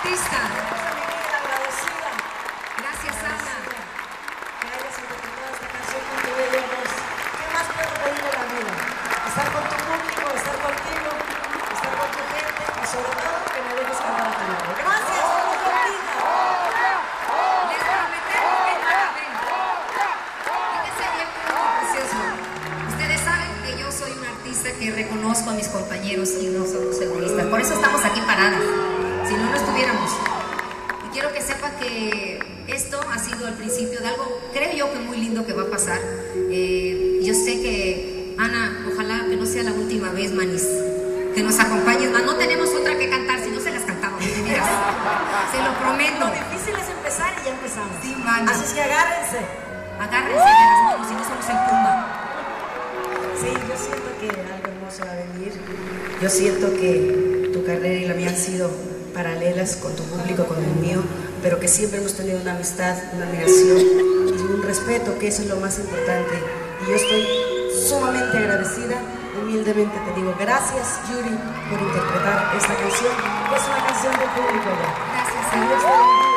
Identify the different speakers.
Speaker 1: artista.
Speaker 2: Agradecida.
Speaker 1: Gracias, Ana.
Speaker 2: Que hayas interpretado esta canción con tu bella voz. ¿Qué más puedo pedir en la vida? Estar con tu público, estar contigo, estar con tu gente y sobre todo que me dejes cantar a tu nombre. Gracias, muy contigo.
Speaker 1: Les prometemos que nada ven. Fíjense bien cómo es precioso. Ustedes saben que yo soy una artista que reconozco a mis compañeros y no somos egoístas. Por eso estamos aquí paradas. Si no, no estuviéramos. Y quiero que sepa que esto ha sido el principio de algo, creo yo, que muy lindo que va a pasar. Yo sé que, Ana, ojalá que no sea la última vez, manis, que nos acompañes más. No tenemos otra que cantar, si no se las cantamos, de veras. Se lo prometo.
Speaker 2: Lo difícil es empezar y ya empezamos.
Speaker 1: Sí, mano.
Speaker 2: Así es que agárrense.
Speaker 1: Agárrense de las manos, si no somos el Puma.
Speaker 2: Sí, yo siento que algo hermoso va a venir. Yo siento que tu carrera y la mía han sido paralelas con tu público, con el mío, pero que siempre hemos tenido una amistad, una admiración y un respeto, que eso es lo más importante. Y yo estoy sumamente agradecida, humildemente te digo gracias, Yuri, por interpretar esta canción, que es una canción del público ya.
Speaker 1: Gracias,
Speaker 2: Que
Speaker 1: Ana.
Speaker 2: Dios te bendiga.